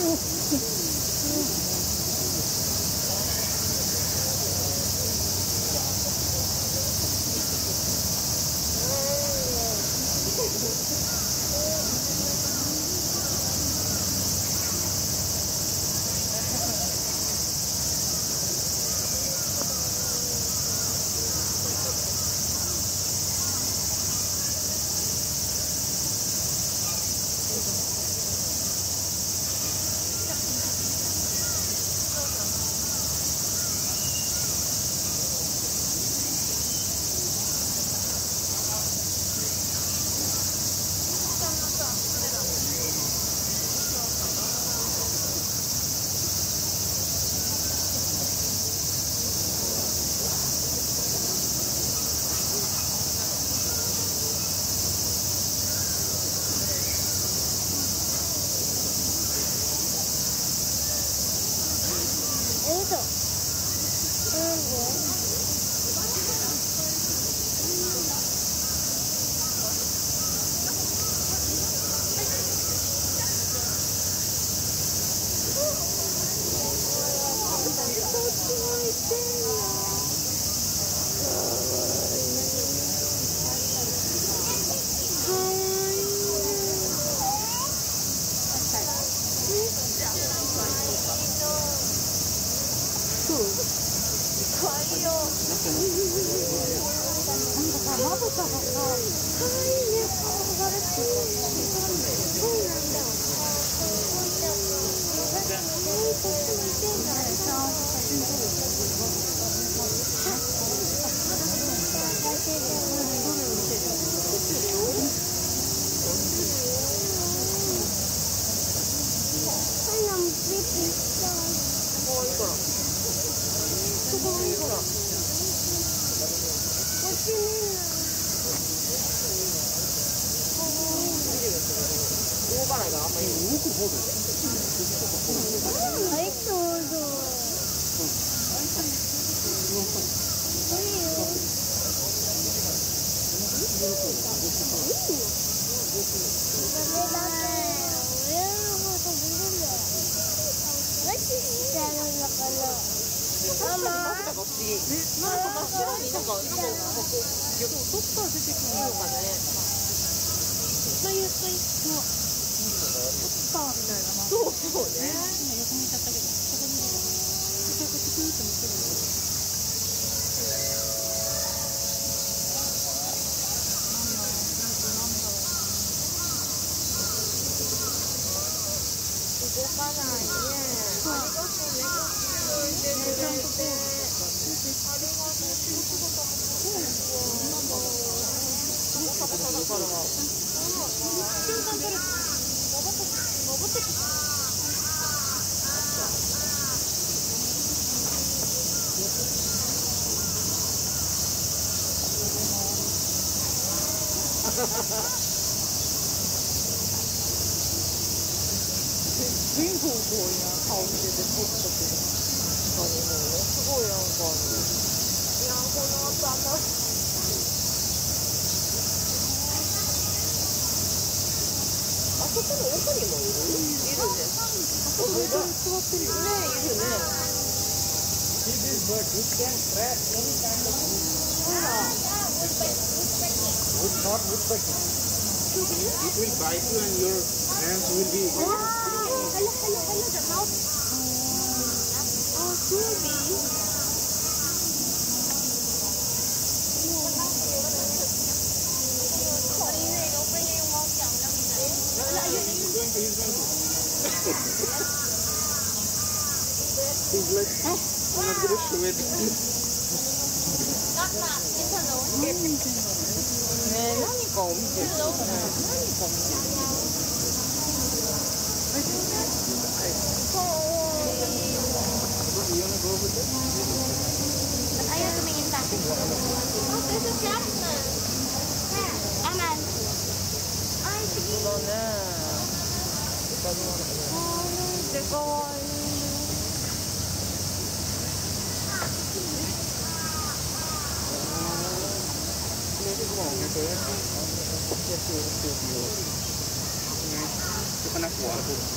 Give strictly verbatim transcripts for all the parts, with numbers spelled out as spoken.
Itu kena kuah tuh.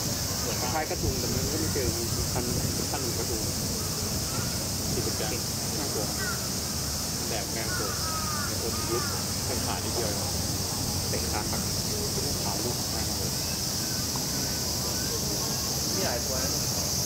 คล้ายกระทุงแต่มันก็ไม่เจอพันพันหนึ่งกระทุงที่เป็นการน่ากลัวแดดแรงเกิดในคนยุบเป็นขาที่เดียวเตะขาปักขาวลูกมากเลยมีหลายตัวนะ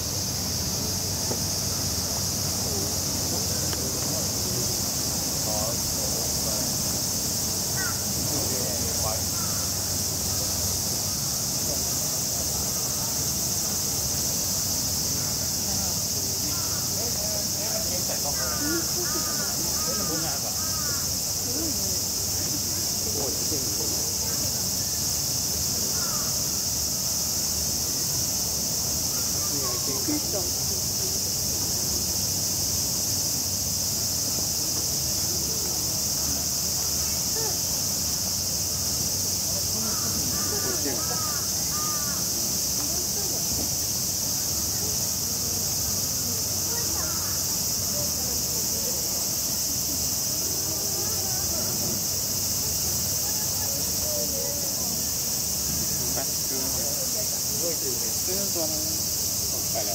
ไปแล้ว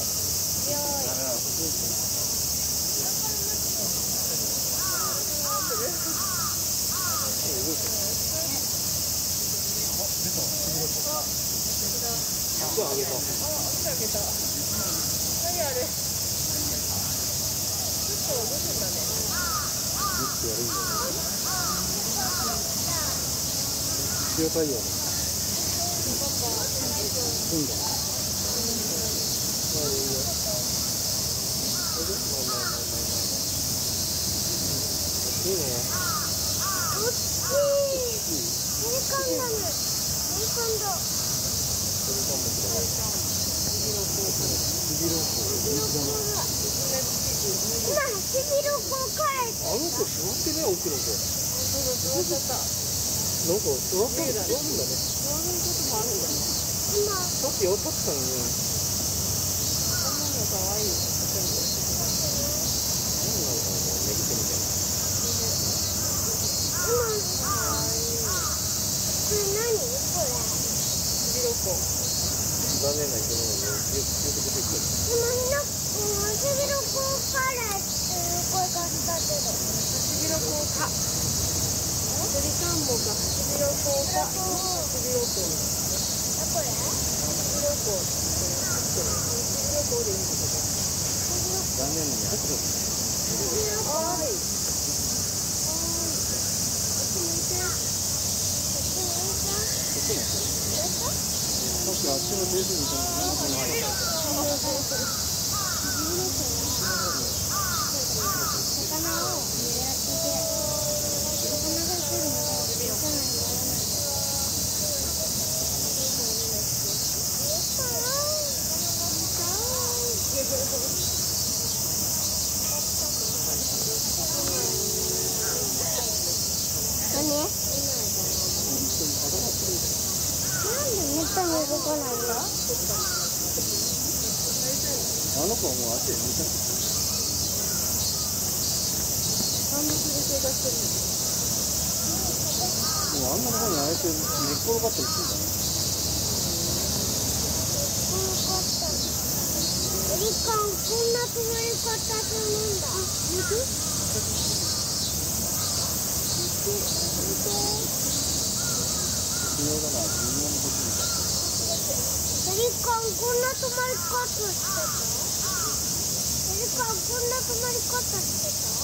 服あげた。あ、服あげた。何あれ。服を脱ぐんだね。脱ってやるんだよね。塩対応ね。うんだ。まあいいよ。それでまあまあまあまあまあ。いいね。大きい。ペリカンだね。ペリカンだ。今、背広子を返して。あの子座ってね、奥の子。そうだ、座っちゃった。なんか座ったり座るんだね。座ることもあるんだね。今。さっき立ってたのに。こんなの可愛いよ。何なのかな、寝癖みたいな。今。可愛い。これ何？これ。背広子。残念な生き物によく出てくる。でもみんな、背広子からっていう声がしたけど。背広子か。鳥かんぼか。背広子か。背広子。あ、これ？背広子。背広子でいいんだけど。残念なやつ。背広子。はい。こっち向いて。こっち向いて。こっち向いて。さっきあっちのベースにいたのに何もない。魚を狙ってて、魚が来るのが分からないの。何？めったに動かないんだ。あの子はもう足で抜いちゃった。あんなすれ生活してるの。もうあんなところにああやって寝っ転がったりするんだね。エリカン、こんな止まり方するんだ。見て。見て。微妙だな、微妙にこっちに。ペリカン、こんな止まり方してた？ペリカン、こんな止まり方してた？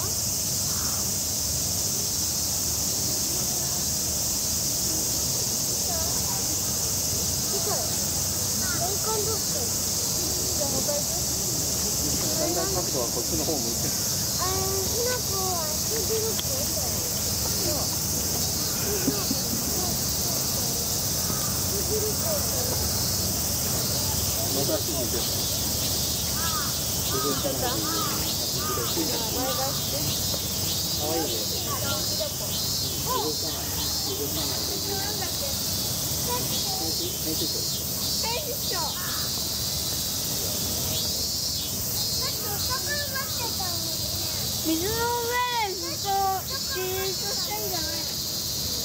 見たよ。ペリカンどっち？じゃあ、また行く？だんだん角度はこっちの方向いてる。あれ、ひな子は背広くそう。またすぐ行け。動かないで。前出して。可愛いね。動かない。動かないで。編集長。編集長。さっきお魚待ってたのに。水の上でずっとじーっとしてんじゃないの？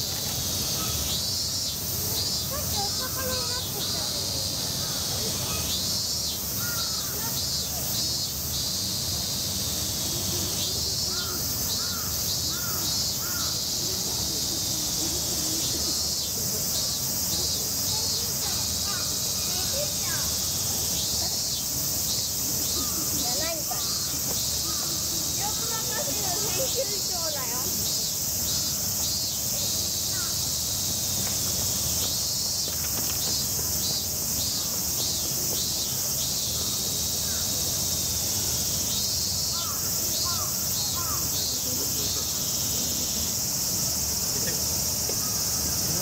さっきお魚待ってたのに。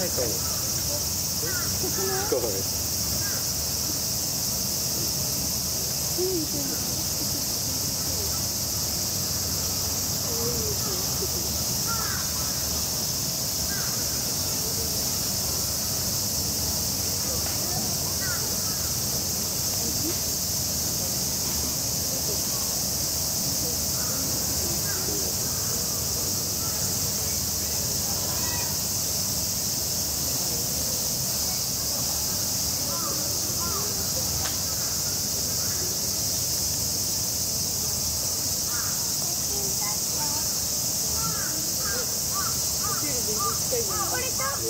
ないかも。使わない。 これ取って取って。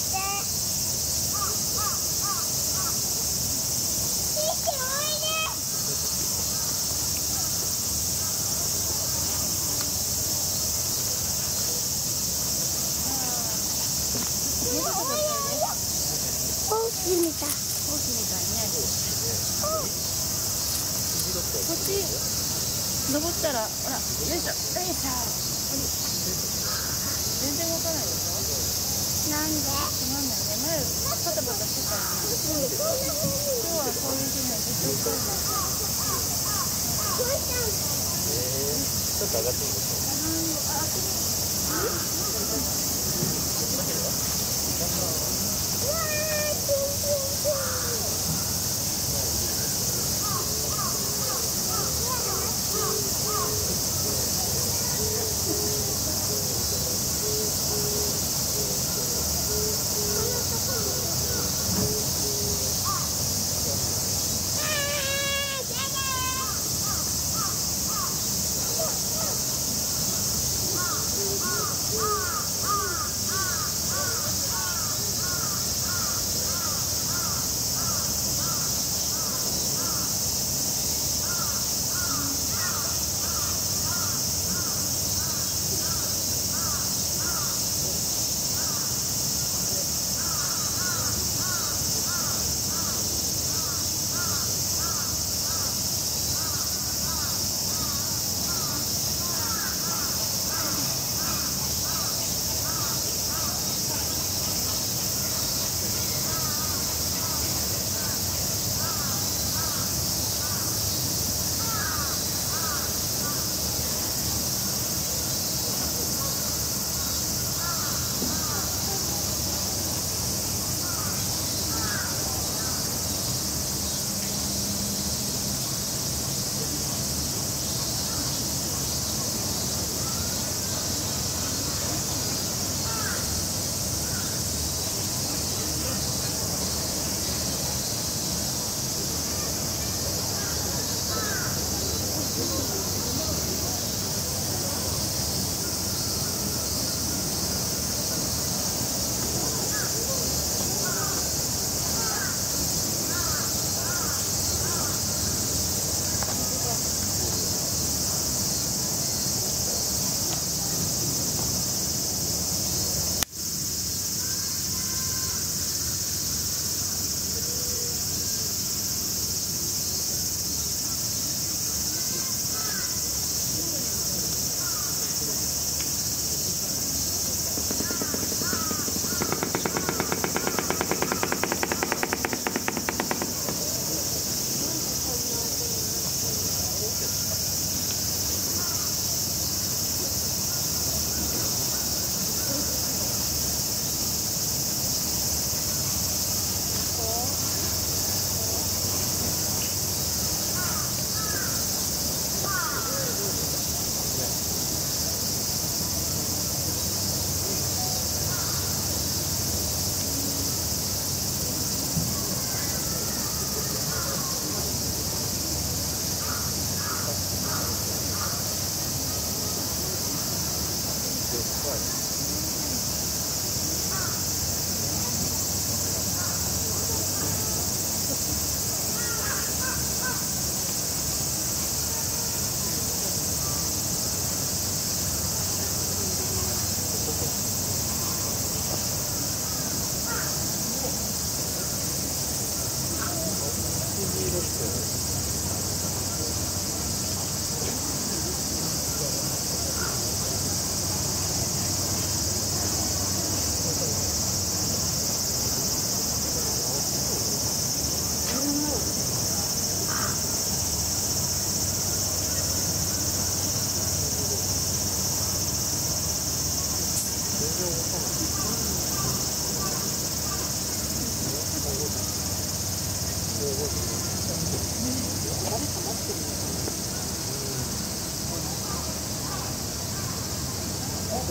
ホースみたい。ホースみたいね。こっち登ったら、ほら、よいしょ、よいしょ。全然動かないでしょ。なんで？なんだよね。前パタパタしてたよね。今日はそういう日にはずっと動かない。 ちょっと上がっていいですか？ あ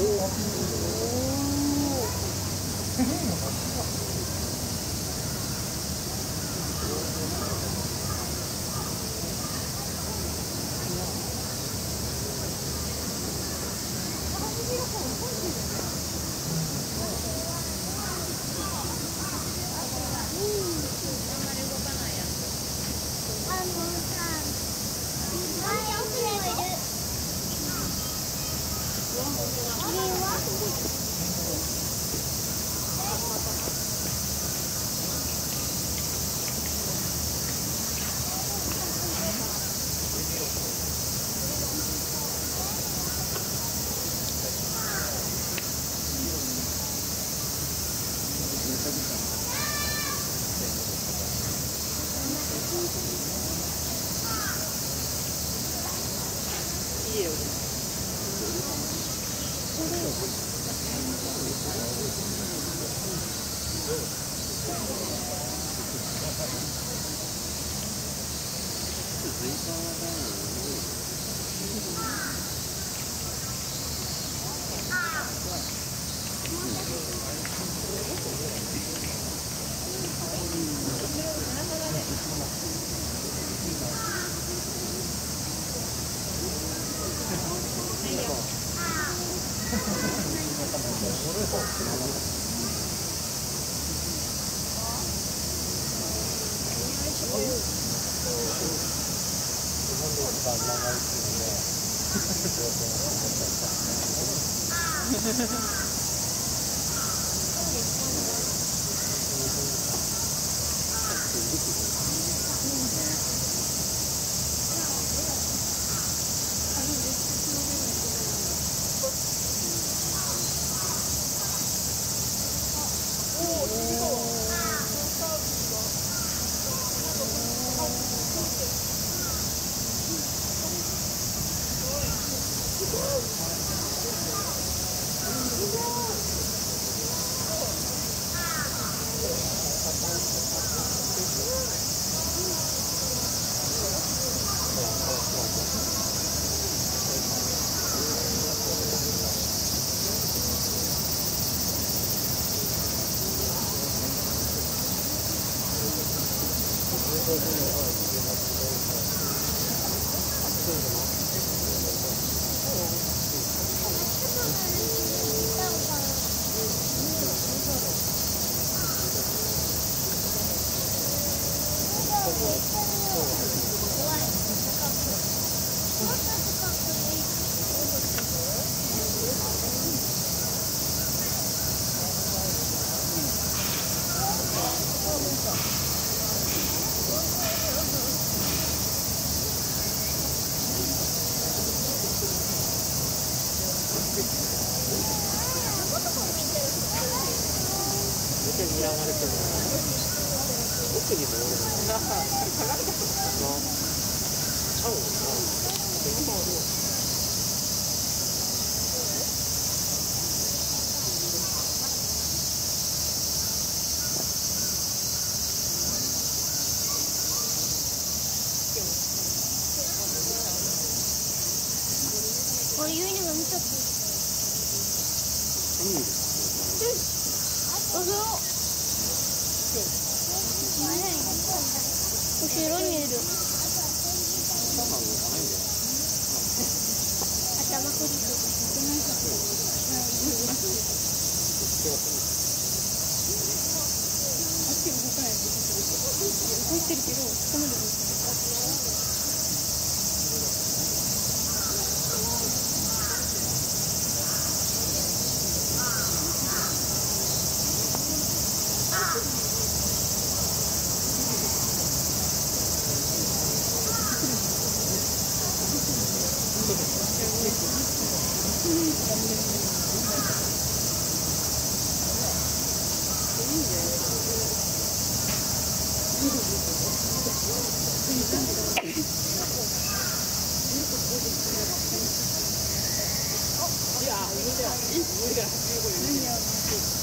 いや、無理だ。無理だ。